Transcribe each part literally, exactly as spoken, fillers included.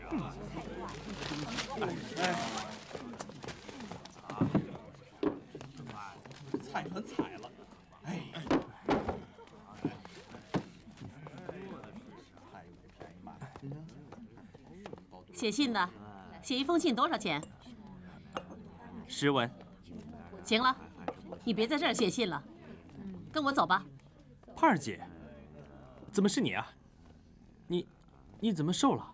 哎，菜全踩了，哎。 写信的，写一封信多少钱？ 十文。 行了，你别在这儿写信了，跟我走吧。 胖儿姐，怎么是你啊？你，你怎么瘦了？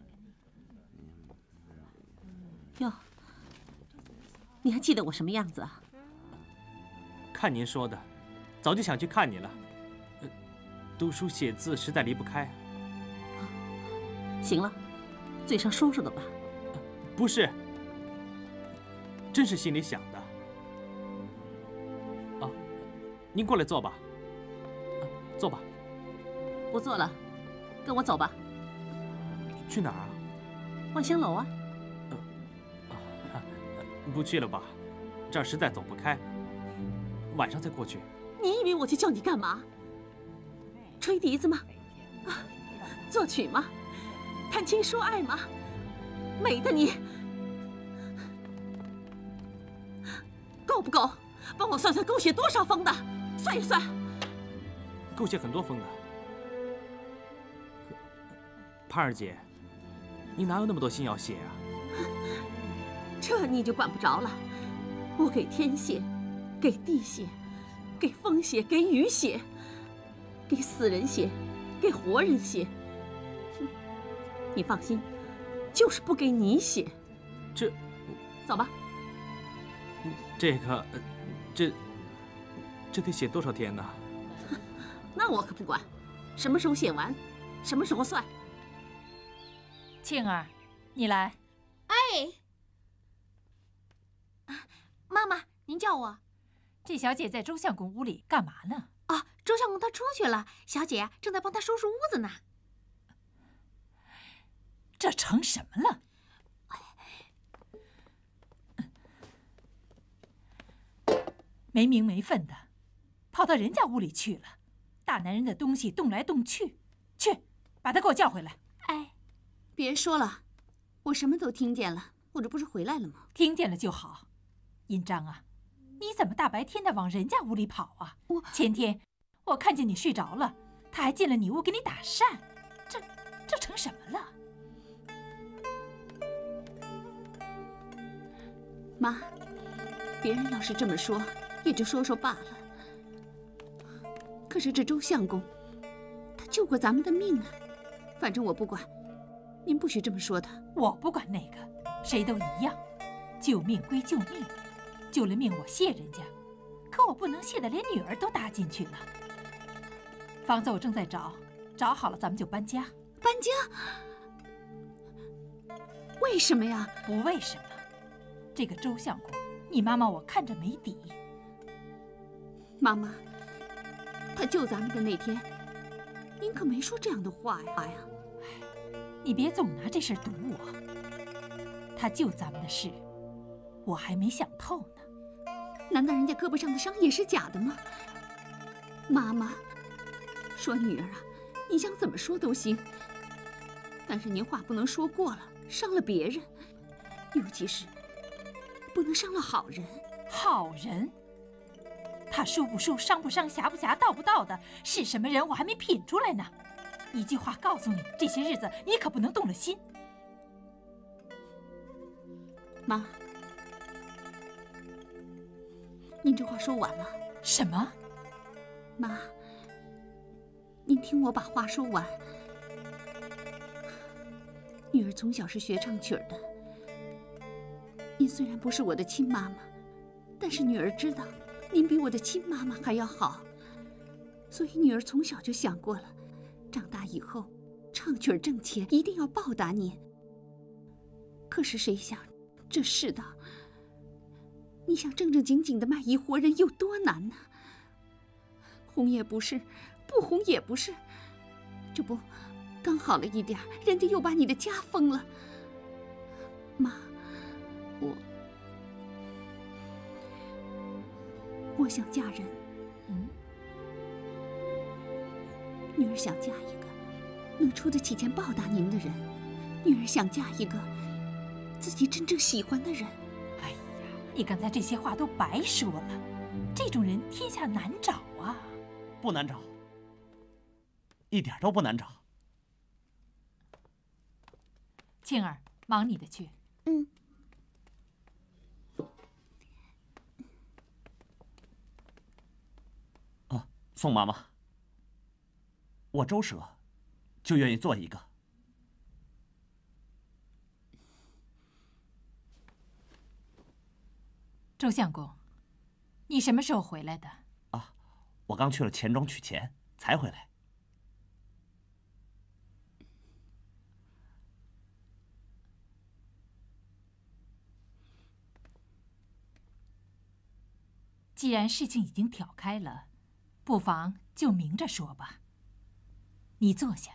哟，你还记得我什么样子啊？ 看您说的，早就想去看你了。呃，读书写字实在离不开。 行了。 嘴上说说的吧， 不是，真是心里想的。啊，您过来坐吧，啊、坐吧。 不坐了，跟我走吧。 去哪儿啊？ 万香楼啊。 呃，啊，不去了吧？这儿实在走不开，晚上再过去。 你以为我去叫你干嘛？吹笛子吗？啊，作曲吗？ 谈情说爱吗？美的你，够不够？帮我算算，勾写多少封的？算一算。 勾写很多封的。胖儿姐，你哪有那么多信要写啊？ 这你就管不着了。我给天写，给地写，给风写，给雨写，给死人写，给活人写。 你放心，就是不给你写。 这， 走吧。 这个，这，这得写多少天呢？ 那我可不管，什么时候写完，什么时候算。 庆儿，你来。 哎，妈妈，您叫我。 这小姐在周相公屋里干嘛呢？ 啊，周相公他出去了，小姐啊正在帮他收拾屋子呢。 这成什么了？没名没分的，跑到人家屋里去了。大男人的东西动来动去，去把他给我叫回来。 哎，别说了，我什么都听见了。我这不是回来了吗？ 听见了就好。印章啊，你怎么大白天的往人家屋里跑啊？ 我前天我看见你睡着了，他还进了你屋给你打扇，这这成什么了？ 妈，别人要是这么说，也就说说罢了。可是这周相公，他救过咱们的命啊！反正我不管，您不许这么说他。 我不管那个，谁都一样，救命归救命，救了命我谢人家，可我不能谢得连女儿都搭进去了。房子我正在找，找好了咱们就搬家。 搬家？为什么呀？ 不为什么。 这个周相公，你妈妈我看着没底。 妈妈，他救咱们的那天，您可没说这样的话呀！呀， 你别总拿这事堵我。他救咱们的事，我还没想透呢。 难道人家胳膊上的伤也是假的吗？妈妈，说女儿啊，你想怎么说都行，但是您话不能说过了，伤了别人，尤其是。 不能伤了好人， 好人，他输不输、伤不伤、侠不侠、道不道的，是什么人我还没品出来呢。一句话告诉你，这些日子你可不能动了心。 妈，您这话说完了。 什么？ 妈，您听我把话说完。女儿从小是学唱曲的。 您虽然不是我的亲妈妈，但是女儿知道您比我的亲妈妈还要好，所以女儿从小就想过了，长大以后唱曲儿挣钱一定要报答您。可是谁想，这世道，你想正正经经的卖艺活人有多难呢？红也不是，不红也不是，这不，刚好了一点儿，人家又把你的家封了。妈。 我，我想嫁人。 嗯， 女儿想嫁一个能出得起钱报答您的人。 女儿想嫁一个自己真正喜欢的人。 哎呀，你刚才这些话都白说了，这种人天下难找啊！ 不难找，一点都不难找。 庆儿，忙你的去。 嗯。 哦，宋妈妈，我周舍就愿意做一个。 周相公，你什么时候回来的？ 啊，我刚去了钱庄取钱，才回来。 既然事情已经挑开了，不妨就明着说吧。你坐下。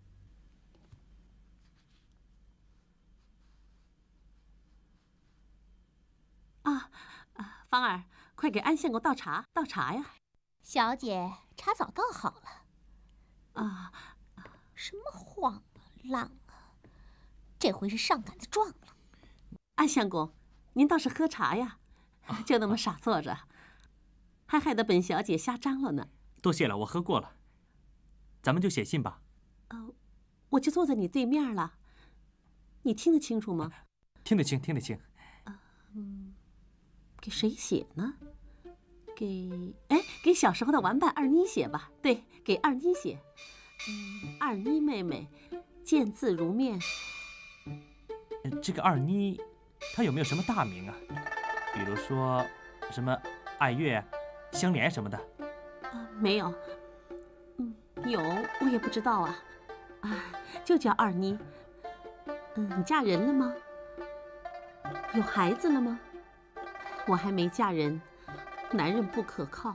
啊啊，芳儿，快给安相公倒茶，倒茶呀！ 小姐，茶早倒好了。 啊， 什么晃啊浪啊，这回是上杆子撞了。 安相公，您倒是喝茶呀，就那么傻坐着，还害得本小姐瞎张罗呢。 多谢了，我喝过了。咱们就写信吧。 呃，我就坐在你对面了，你听得清楚吗？ 听得清，听得清。 嗯，给谁写呢？给哎，给小时候的玩伴二妮写吧。对，给二妮写。嗯，二妮妹妹，见字如面。 这个二妮，她有没有什么大名啊？比如说什么爱月、香莲什么的？ 啊，没有。嗯，有我也不知道啊。啊，就叫二妮。嗯，你嫁人了吗？有孩子了吗？我还没嫁人，男人不可靠。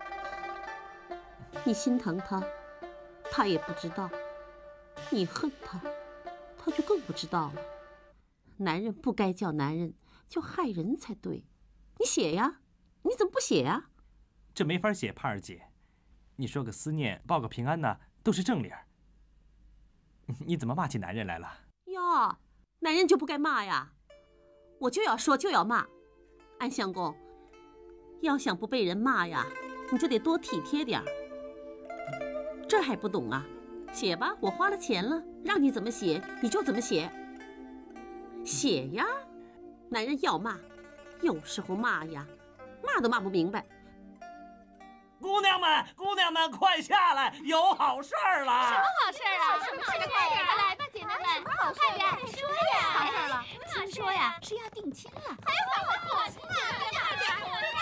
你心疼他，他也不知道；你恨他，他就更不知道了。男人不该叫男人，叫害人才对。你写呀，你怎么不写呀？ 这没法写，盼儿姐。你说个思念，报个平安呢，都是正理儿。你怎么骂起男人来了？ 哟，男人就不该骂呀！我就要说就要骂。安相公，要想不被人骂呀，你就得多体贴点儿。这还不懂啊？写吧，我花了钱了，让你怎么写你就怎么写。写呀，男人要骂，有时候骂呀，骂都骂不明白。 姑娘们，姑娘们，快下来，有好事儿了！ 什么好事啊？什么好事啊？来吧，姐妹们，快点说呀！好事了，听说呀是要定亲了，还有小伙子，快点，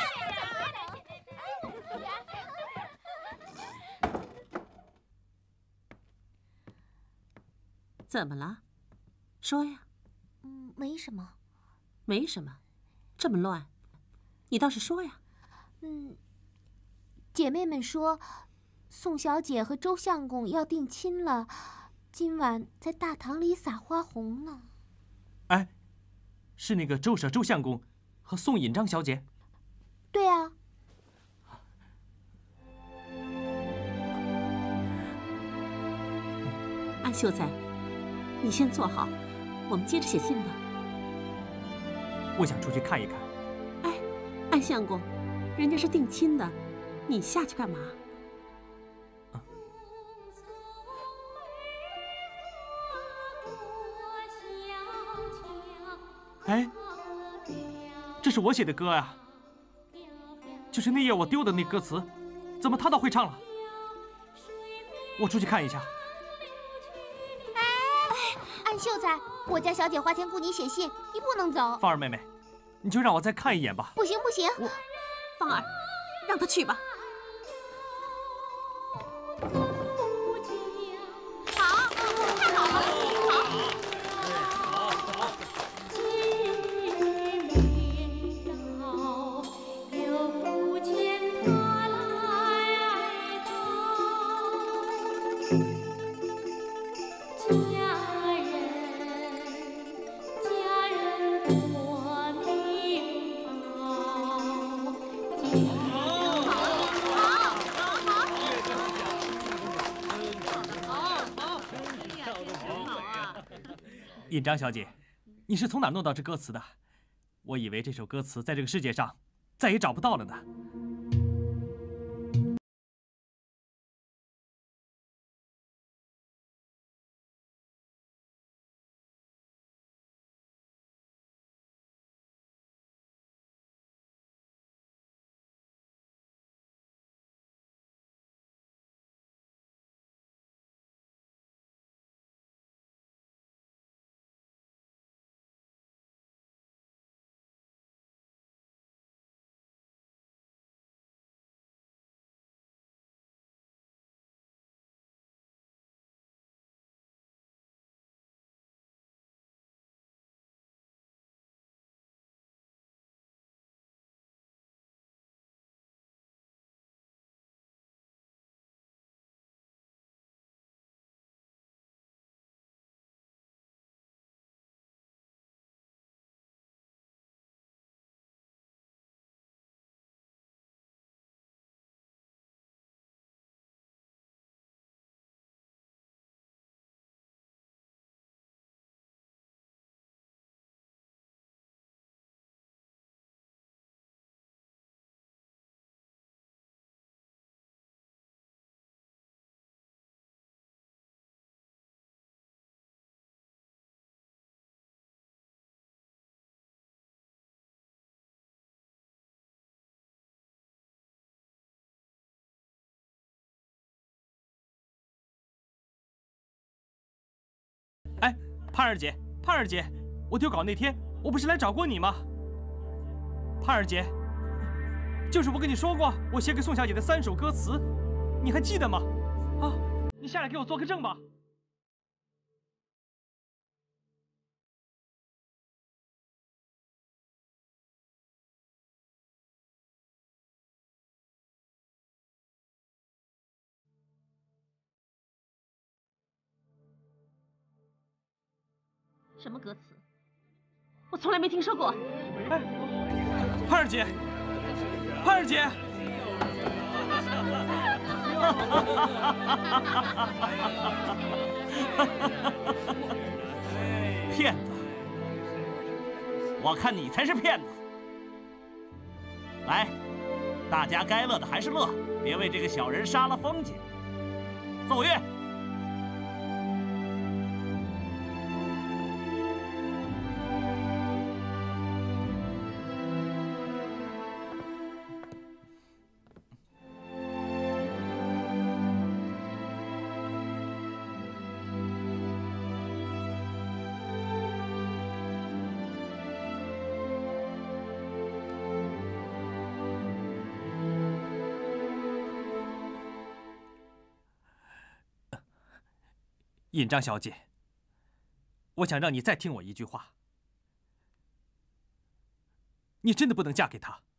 快点！ 怎么了？说呀。 嗯，没什么。 没什么，这么乱，你倒是说呀。 嗯。姐妹们说，宋小姐和周相公要定亲了，今晚在大堂里撒花红呢。 哎，是那个周舍周相公和宋引章小姐？ 对啊。 安秀才，你先坐好，我们接着写信吧。 我想出去看一看。 哎，安相公，人家是定亲的。你下去干嘛？ 啊、哎，这是我写的歌呀，就是那夜我丢的那歌词，怎么他倒会唱了？我出去看一下。 哎，安秀才，我家小姐花钱雇你写信，你不能走。 芳儿妹妹，你就让我再看一眼吧。 不行不行， 我，芳儿，让他去吧。 好。 尹章小姐，你是从哪弄到这歌词的？我以为这首歌词在这个世界上再也找不到了呢。哎，盼儿姐，盼儿姐，我丢稿那天，我不是来找过你吗？盼儿姐，就是我跟你说过，我写给宋小姐的三首歌词，你还记得吗？啊，你下来给我做个证吧。 什么歌词？我从来没听说过。 哎，盼儿姐，盼儿姐， 骗子！我看你才是骗子。来，大家该乐的还是乐，别为这个小人杀了风景。奏乐。 尹章小姐，我想让你再听我一句话，你真的不能嫁给他。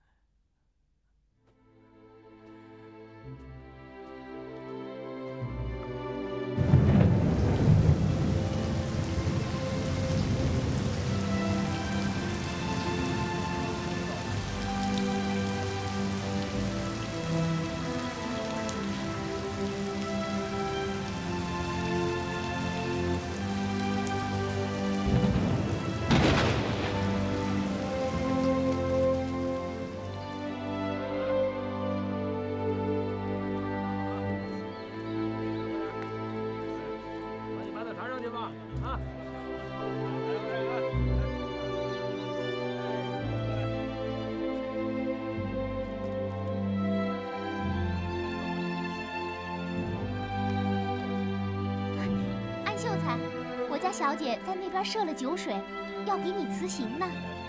我家小姐在那边涉了酒水，要给你辞行呢。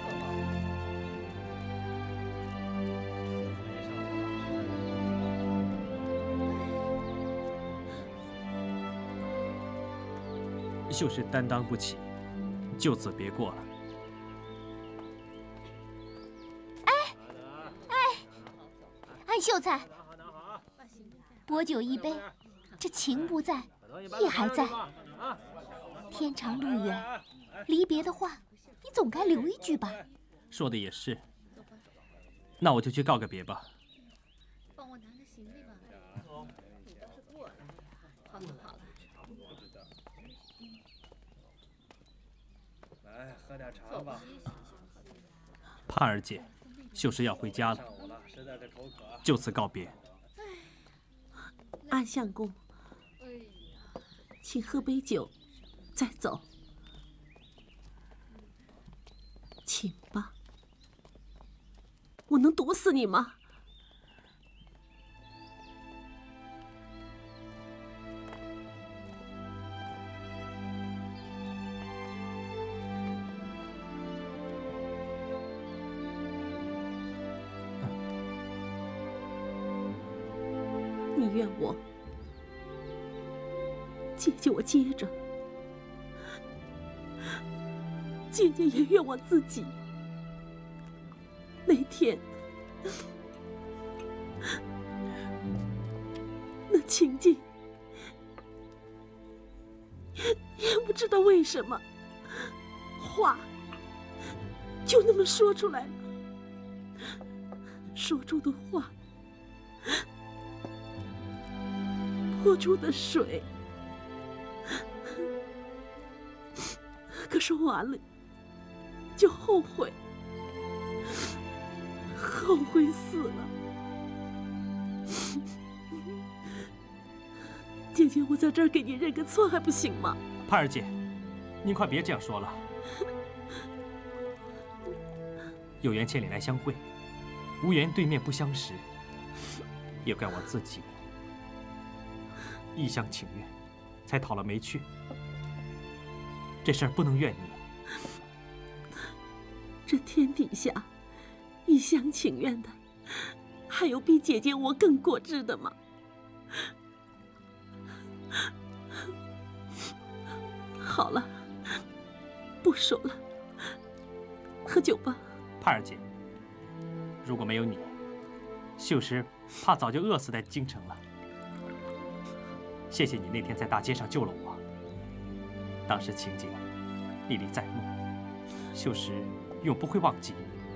秀是担当不起，就此别过了。 哎哎，安秀才，薄酒一杯，这情不在，意还在。天长路远，离别的话，你总该留一句吧？ 说的也是，那我就去告个别吧。 帮我拿个行李吧。你倒是过来。好了好了。 喝点茶吧。盼儿姐，秀实要回家了，就此告别。 安相公，请喝杯酒，再走。请吧。我能毒死你吗？你怨我，姐姐我接着，姐姐也怨我自己。那天，那情景，也不知道为什么，话就那么说出来了，说出的话。泼出的水，可说完了就后悔，后悔死了。姐姐，我在这儿给你认个错还不行吗？ 盼儿姐，您快别这样说了。有缘千里来相会，无缘对面不相识，也怪我自己。一厢情愿，才讨了没趣。这事儿不能怨你。 这天底下，一厢情愿的，还有比姐姐我更果汁的吗？好了，不说了，喝酒吧。 盼儿姐，如果没有你，秀实怕早就饿死在京城了。谢谢你那天在大街上救了我，当时情景历历在目，秀实永不会忘记。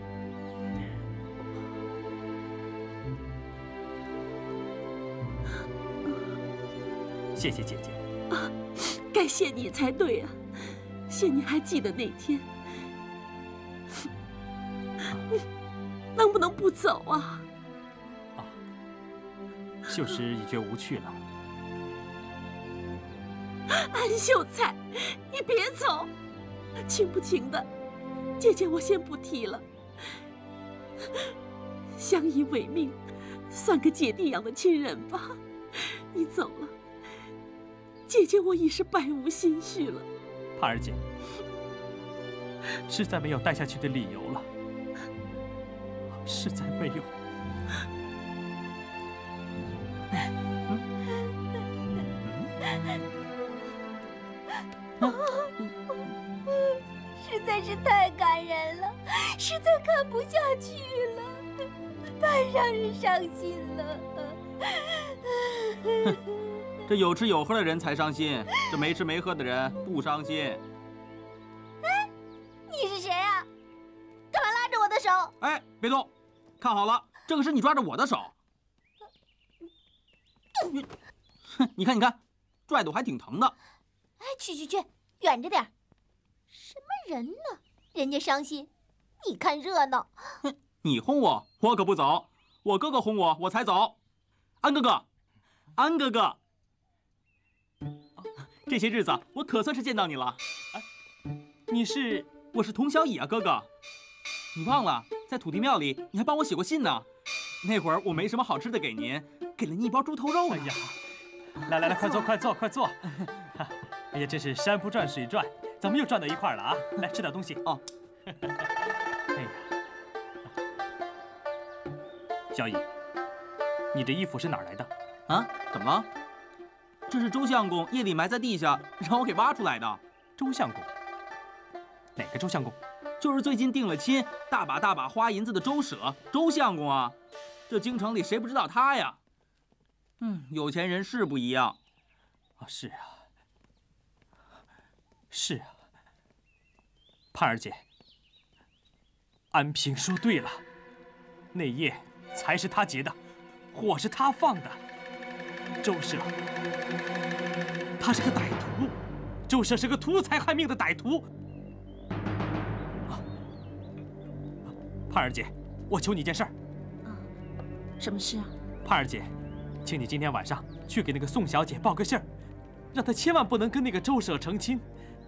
谢谢姐姐。 啊，该谢你才对啊！谢你还记得那天，你能不能不走啊？ 啊，秀实已觉无趣了。 安秀才，你别走，情不情的，姐姐我先不提了。相依为命，算个姐弟养的亲人吧。你走了，姐姐我已是百无心绪了。 盼儿姐，实在没有待下去的理由了，实在没有。 实在是太感人了，实在看不下去了，太让人伤心了。 这有吃有喝的人才伤心，这没吃没喝的人不伤心。 哎，你是谁啊？干嘛拉着我的手？ 哎，别动，看好了，这可是你抓着我的手。哼，你看你看，拽的我还挺疼的。 哎，去去去，远着点。什么人呢？人家伤心，你看热闹。 哼，你轰我，我可不走。我哥哥轰我，我才走。安哥哥，安哥哥，这些日子我可算是见到你了。哎，你是？我是佟小乙啊，哥哥。你忘了，在土地庙里你还帮我写过信呢。那会儿我没什么好吃的给您，给了你一包猪头肉。 哎呀，来来来，快坐快坐快坐。哎呀，真是山不转水转，咱们又转到一块儿了啊！来吃点东西哦。哎呀，小乙，你这衣服是哪儿来的？ 啊？怎么了？这是周相公夜里埋在地下，让我给挖出来的。 周相公？哪个周相公？ 就是最近定了亲、大把大把花银子的周舍，周相公啊！这京城里谁不知道他呀？嗯，有钱人是不一样。 啊，是啊。是啊，盼儿姐，安平说对了，那夜财是他劫的，火是他放的。周舍，他是个歹徒，周舍是个图财害命的歹徒。 盼儿姐，我求你件事儿。 啊，什么事啊？ 盼儿姐，请你今天晚上去给那个宋小姐报个信儿，让她千万不能跟那个周舍成亲。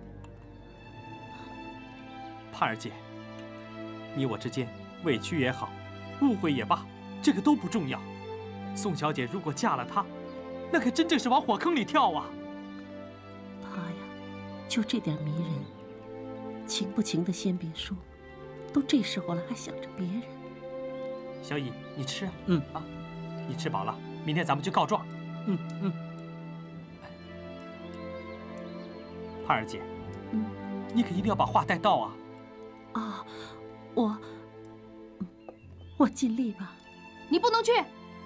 盼儿姐，你我之间委屈也好，误会也罢，这个都不重要。宋小姐如果嫁了他，那可真正是往火坑里跳啊！ 他呀，就这点迷人，情不情的先别说，都这时候了还想着别人。 小乙，你吃啊， 嗯啊，你吃饱了，明天咱们去告状。 嗯嗯。 盼儿姐， 嗯， 你可一定要把话带到啊！ 啊，我，我尽力吧。 你不能去。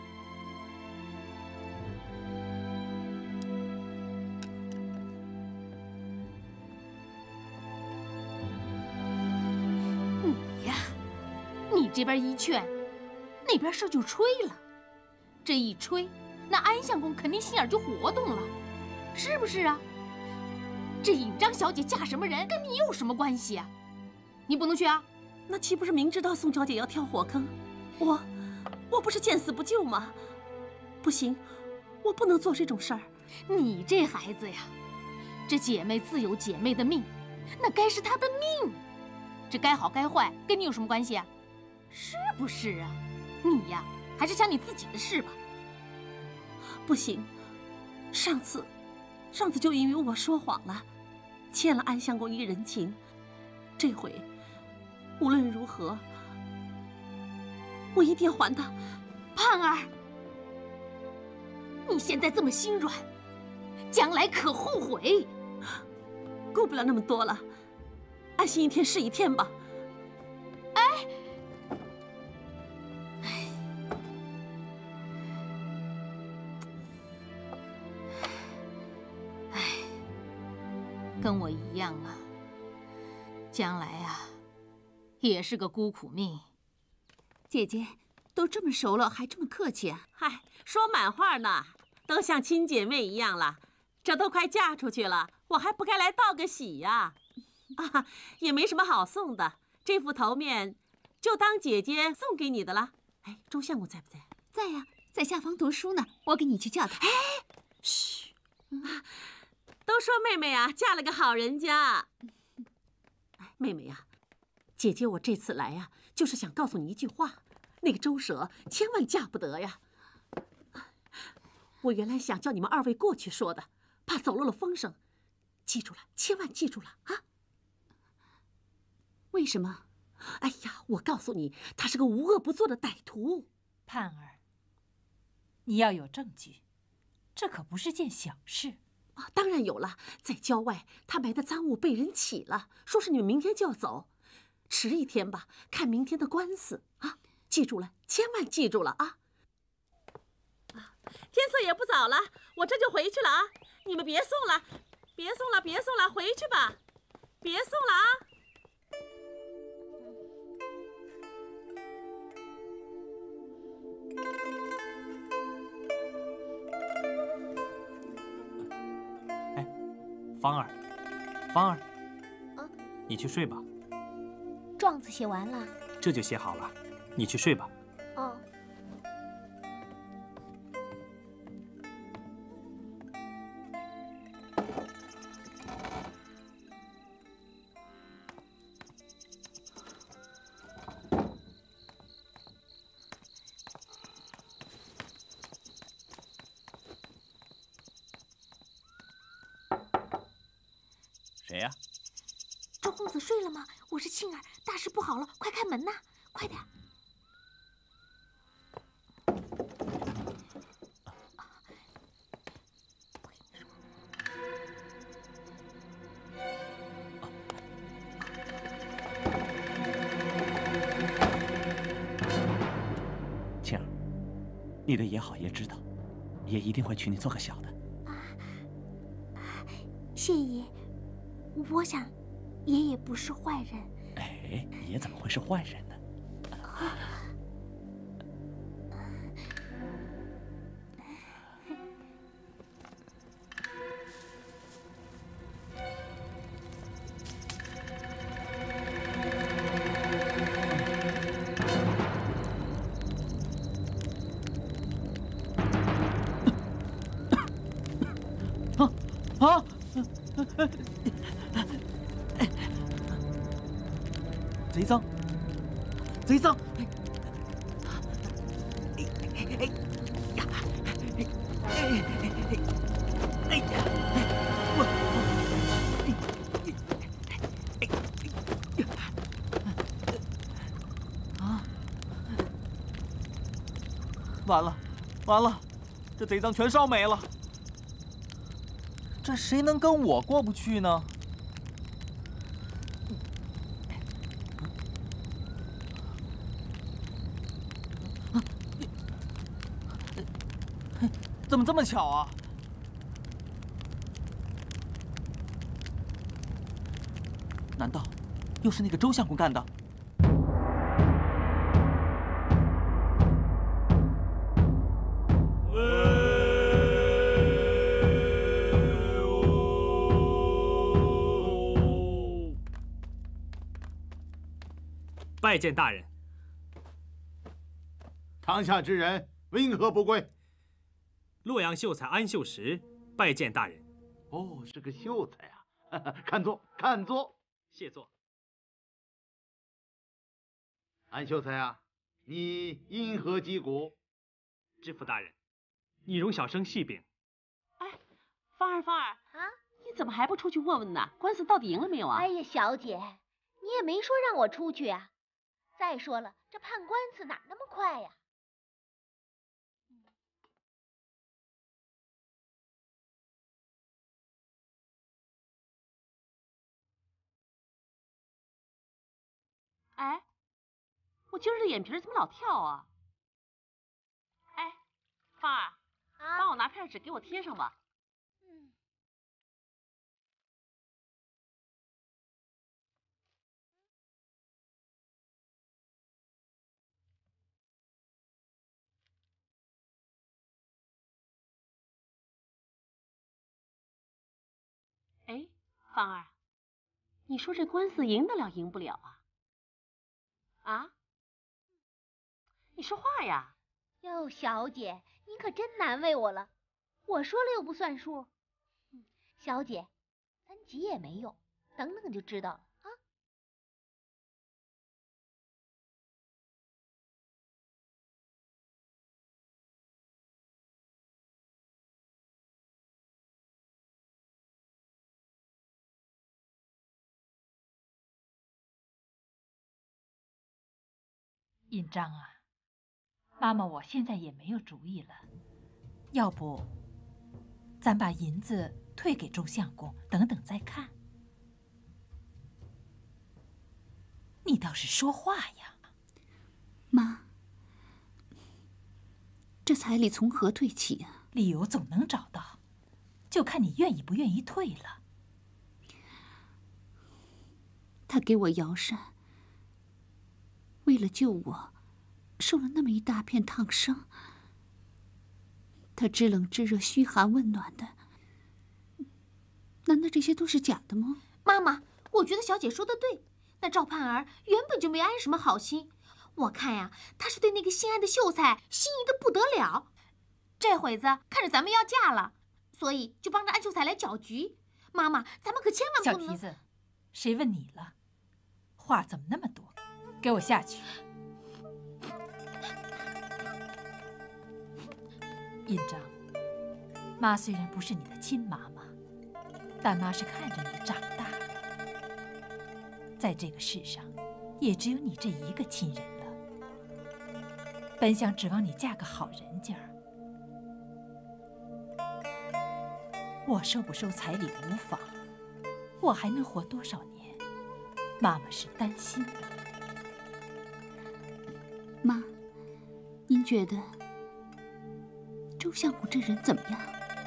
你呀，你这边一劝，那边事就吹了。这一吹，那安相公肯定心眼就活动了，是不是啊？这尹张小姐嫁什么人，跟你有什么关系啊？你不能去啊！ 那岂不是明知道宋小姐要跳火坑？我，我不是见死不救吗？不行，我不能做这种事儿。 你这孩子呀，这姐妹自有姐妹的命，那该是她的命，这该好该坏跟你有什么关系啊？是不是啊？你呀，还是想你自己的事吧。 不行，上次，上次就因为我说谎了，欠了安相公一人情，这回无论如何，我一定要还他。 盼儿，你现在这么心软，将来可后悔。 顾不了那么多了，安心一天是一天吧。 哎，哎，跟我一样啊，将来啊，也是个孤苦命。 姐姐，都这么熟了，还这么客气啊？ 嗨，说满话呢，都像亲姐妹一样了。这都快嫁出去了，我还不该来道个喜呀？啊，也没什么好送的，这副头面就当姐姐送给你的了。哎，周相公在不在？ 在呀、啊，在下房读书呢，我给你去叫他。 哎，嘘，啊，都说妹妹呀、啊、嫁了个好人家。哎，妹妹呀、啊，姐姐我这次来呀、啊，就是想告诉你一句话，那个周舍千万嫁不得呀。我原来想叫你们二位过去说的，怕走漏了风声，记住了，千万记住了啊！ 为什么？ 哎呀，我告诉你，他是个无恶不作的歹徒。 盼儿，你要有证据，这可不是件小事啊！当然有了，在郊外他埋的赃物被人起了，说是你们明天就要走，迟一天吧，看明天的官司啊！记住了，千万记住了啊！啊，天色也不早了，我这就回去了啊！你们别送了，别送了，别送了，回去吧，别送了啊！ 哎，芳儿，芳儿， 啊， 你去睡吧。 状子写完了， 这就写好了，你去睡吧。 哦。 谁呀？ 周公子睡了吗？我是庆儿，大事不好了，快开门呐！快点！ 庆儿，你的爷好爷知道，爷一定会娶你做个小的。 谢爷，我想，爷也不是坏人。 哎，爷怎么会是坏人呢？ 贼赃，贼赃！哎呀，我。 完了，完了，这贼赃全烧没了。这谁能跟我过不去呢？怎么这么巧啊？难道又是那个周相公干的？ 拜见大人。 堂下之人为何不归？ 洛阳秀才安秀实拜见大人。 哦，是个秀才啊！看坐，看坐。 谢坐。 安秀才啊，你因何击鼓？ 知府大人，易容小生戏禀。 哎，芳儿，芳儿啊， 你怎么还不出去问问呢？官司到底赢了没有啊？ 哎呀，小姐，你也没说让我出去啊。 再说了，这判官司哪那么快呀？ 哎，我今儿这眼皮怎么老跳啊？哎，芳儿， 啊， 帮我拿片纸给我贴上吧。 嗯。 哎，芳儿，你说这官司赢得了赢不了啊？啊？你说话呀！ 哟，小姐，你可真难为我了，我说了又不算数。嗯，小姐，咱急也没用，等等就知道了啊。 印章啊，妈妈，我现在也没有主意了，要不，咱把银子退给周相公，等等再看。你倒是说话呀， 妈，这彩礼从何退起啊？ 理由总能找到，就看你愿意不愿意退了。 他给我摇扇。 为了救我，受了那么一大片烫伤，他知冷知热、嘘寒问暖的，难道这些都是假的吗？ 妈妈，我觉得小姐说的对，那赵盼儿原本就没安什么好心，我看呀，她是对那个心爱的秀才心仪的不得了，这会子看着咱们要嫁了，所以就帮着安秀才来搅局。妈妈，咱们可千万不能…… 小蹄子，谁问你了？话怎么那么多？ 给我下去！印章，妈虽然不是你的亲妈妈，但妈是看着你长大的。在这个世上，也只有你这一个亲人了。本想指望你嫁个好人家儿，我收不收彩礼无妨，我还能活多少年？妈妈是担心的。 妈，您觉得周相公这人怎么样？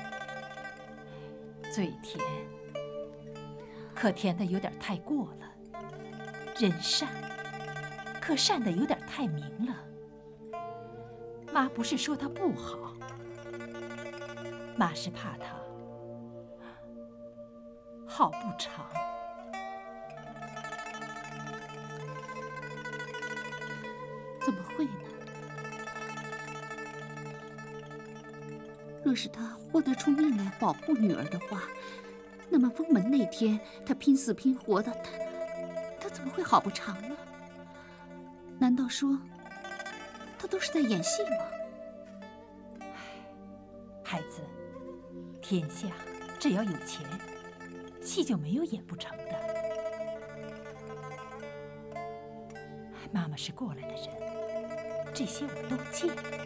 嘴甜，可甜的有点太过了；人善，可善的有点太明了。妈不是说他不好，妈是怕他好不长。 怎么会呢？若是他豁得出命来保护女儿的话， 那么封门那天，他拼死拼活的，他他怎么会好不长呢？难道说他都是在演戏吗？ 孩子，天下只要有钱，戏就没有演不成的。妈妈是过来的人，这些我都见。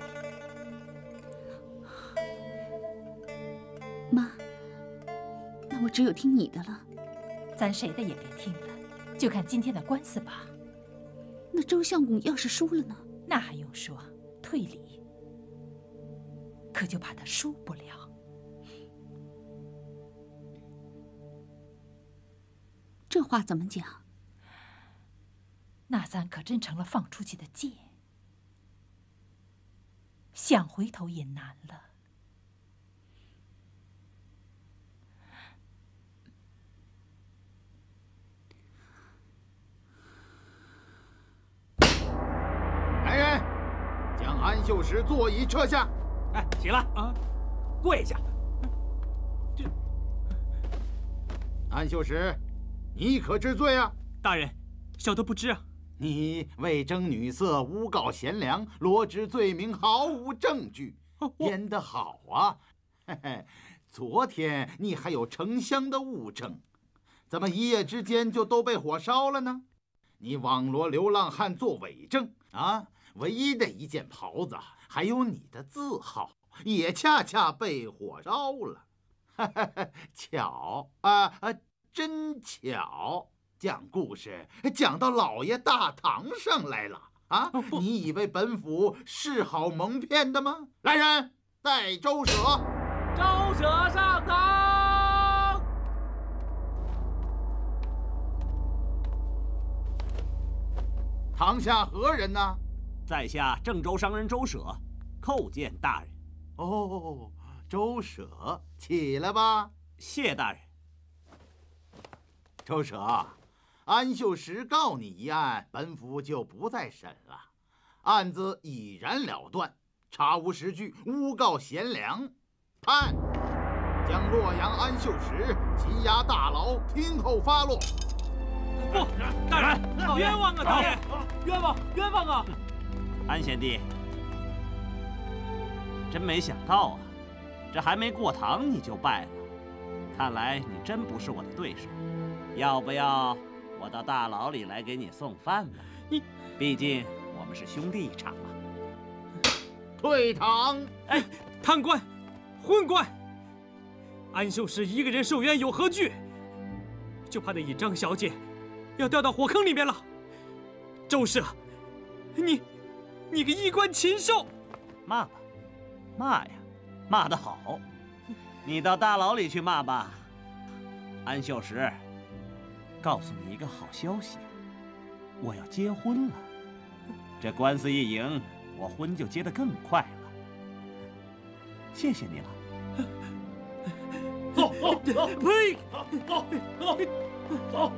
妈，那我只有听你的了。 咱谁的也别听了，就看今天的官司吧。 那周相公要是输了呢？ 那还用说，退礼。可就怕他输不了。 这话怎么讲？ 那咱可真成了放出去的箭，想回头也难了。 来人，将安秀石座椅撤下。 哎，起来啊，跪下。 这安秀石，你可知罪啊？ 大人，小的不知啊。 你为征女色，诬告贤良，罗织罪名，毫无证据，编得好啊！嘿嘿，昨天你还有成箱的物证，怎么一夜之间就都被火烧了呢？你网罗流浪汉做伪证啊！唯一的一件袍子，还有你的字号，也恰恰被火烧了。巧啊啊，真巧！讲故事讲到老爷大堂上来了啊！你以为本府是好蒙骗的吗？来人，带周舍。 周舍上堂。 堂下何人呢？ 在下郑州商人周舍，叩见大人。 哦，周舍，起来吧。 谢大人。 周舍，安秀石告你一案，本府就不再审了，案子已然了断，查无实据，诬告贤良，判将洛阳安秀石羁押大牢，听候发落。 不，大人，冤枉啊！大人，冤枉，冤枉啊！ 安贤弟，真没想到啊，这还没过堂你就败了，看来你真不是我的对手。要不要我到大牢里来给你送饭呢？ 你， 毕竟我们是兄弟一场嘛。 退堂！ 哎，贪官，昏官！安秀石一个人受冤有何惧？就怕那尹张小姐要掉到火坑里面了。周舍，你，你个衣冠禽兽！ 骂吧，骂呀，骂得好！你到大牢里去骂吧。安秀石，告诉你一个好消息，我要结婚了。这官司一赢，我婚就结得更快了。谢谢你了。 走走走！ 呸！ 走走走！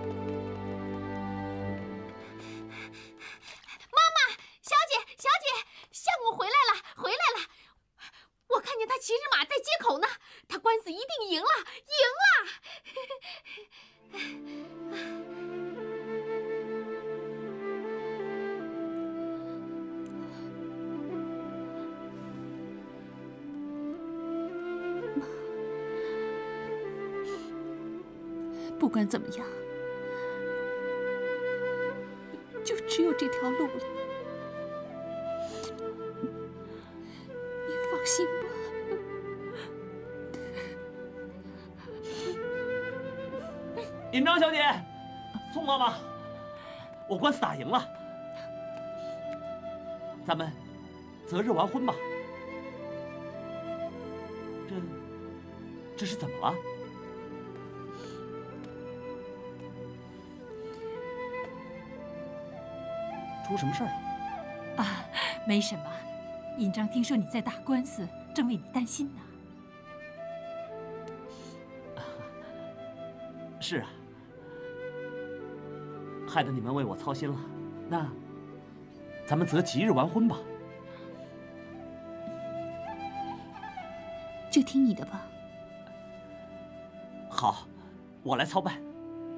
妈妈，小姐，小姐，相公回来了，回来了！我看见他骑着马在街口呢，他官司一定赢了，赢了！ 不管怎么样，就只有这条路了。你放心吧。 尹张小姐，宋妈妈，我官司打赢了，咱们择日完婚吧。这这是怎么了？出什么事儿了？ 啊，没什么。尹章听说你在打官司，正为你担心呢。 啊，是啊，害得你们为我操心了。那咱们择吉日完婚吧。 就听你的吧。 好，我来操办。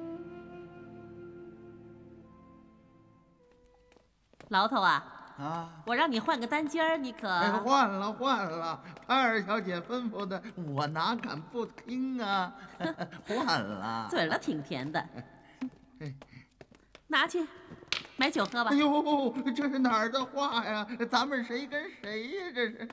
牢头啊， 啊， 我让你换个单间儿，你可…… 哎，换了换了，潘二小姐吩咐的，我哪敢不听啊？换了。 嘴了挺甜的，拿去买酒喝吧。 哎呦，这是哪儿的话呀？咱们谁跟谁呀？这是。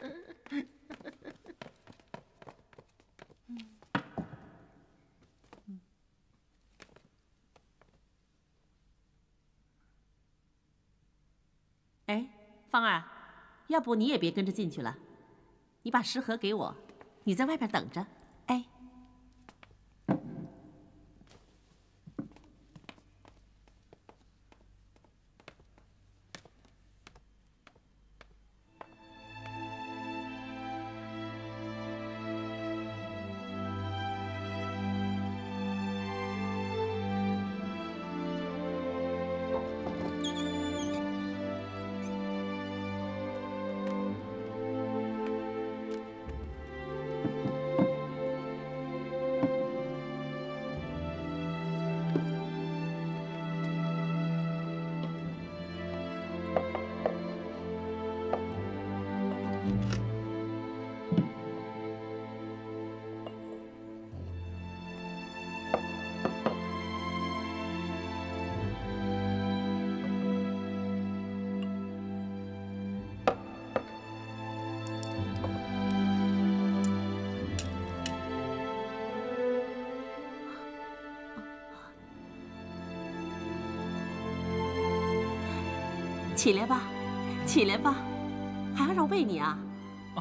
哎，芳儿，要不你也别跟着进去了，你把食盒给我，你在外边等着。哎。起来吧，起来吧，还要让喂你啊？ 啊，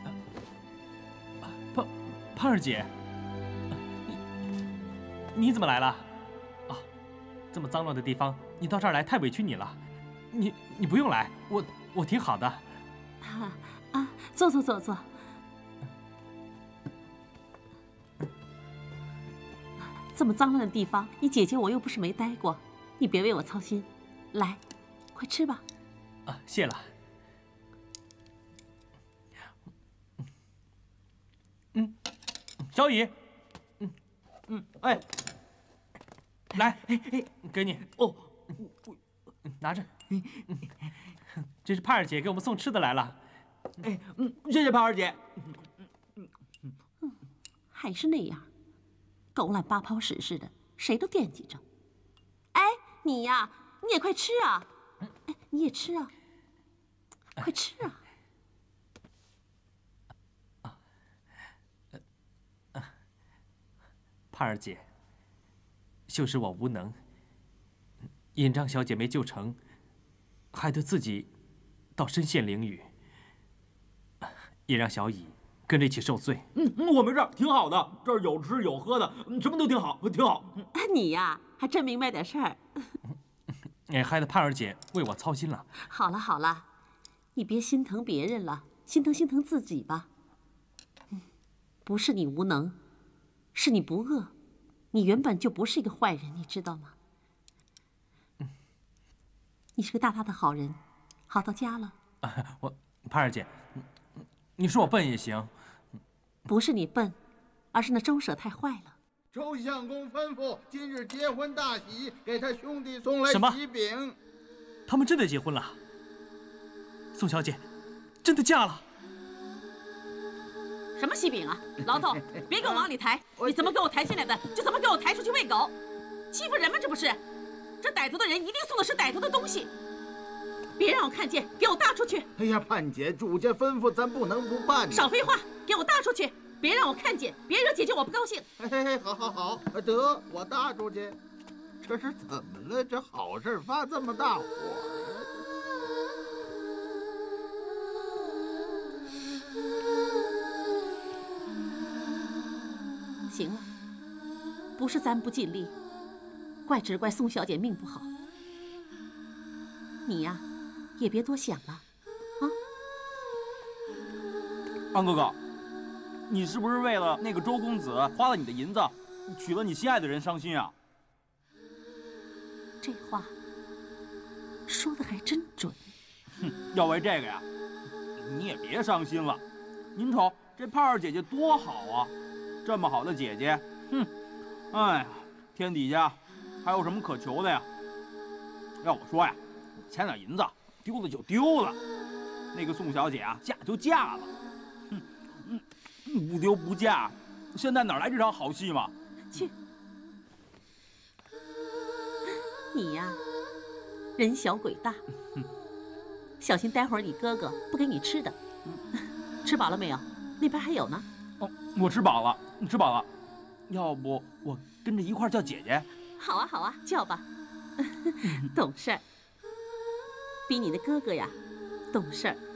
胖胖儿姐，你你怎么来了？啊，这么脏乱的地方，你到这儿来太委屈你了。你你不用来，我我挺好的。 啊啊，坐坐坐坐。这么脏乱的地方，你姐姐我又不是没待过，你别为我操心。来，快吃吧。 啊，谢了。嗯，小雨，嗯嗯，哎，来，给你哦，拿着。这是盼儿姐给我们送吃的来了。 哎，嗯，谢谢盼儿姐。 还是那样，狗懒八泡屎似的，谁都惦记着。哎，你呀，你也快吃啊！哎，你也吃啊！快吃啊！ 盼儿姐，就是我无能，尹章小姐没救成，害得自己到深陷囹圄，也让小乙跟着一起受罪。 嗯，我没事，挺好的，这儿有吃有喝的，什么都挺好，挺好。 你呀，还真明白点事儿。 也害得盼儿姐为我操心了。 好了好了，你别心疼别人了，心疼心疼自己吧。不是你无能，是你不恶，你原本就不是一个坏人，你知道吗？你是个大大的好人，好到家了。 啊、我盼儿姐，你说我笨也行。 不是你笨，而是那周舍太坏了。 周相公吩咐，今日结婚大喜，给他兄弟送来喜饼。 他们真的结婚了？宋小姐真的嫁了？ 什么喜饼啊！牢头，别给我往里抬！你怎么给我抬进来的，就怎么给我抬出去喂狗，欺负人吗？这不是？这歹毒的人一定送的是歹毒的东西，别让我看见，给我搭出去！ 哎呀，盼姐，主家吩咐，咱不能不办。 少废话，给我搭出去！别让我看见，别惹姐姐我不高兴。 嘿嘿嘿，好好好，得我搭出去。这是怎么了？这好事发这么大火？ 行了，不是咱不尽力，怪只怪宋小姐命不好。你呀，也别多想了，啊。 安哥哥。你是不是为了那个周公子花了你的银子，娶了你心爱的人伤心啊？ 这话说的还真准。 哼，要为这个呀，你也别伤心了。您瞅这盼儿姐姐多好啊，这么好的姐姐，哼， 哎呀，天底下还有什么可求的呀？要我说呀，欠点银子丢了就丢了，那个宋小姐啊，嫁就嫁了，哼，嗯，不丢不嫁，现在哪来这场好戏嘛？ 去，你呀，人小鬼大，小心待会儿你哥哥不给你吃的。吃饱了没有？那边还有呢。 哦，我吃饱了，你吃饱了，要不我跟着一块儿叫姐姐？ 好啊好啊，叫吧。懂事儿，比你的哥哥呀懂事儿。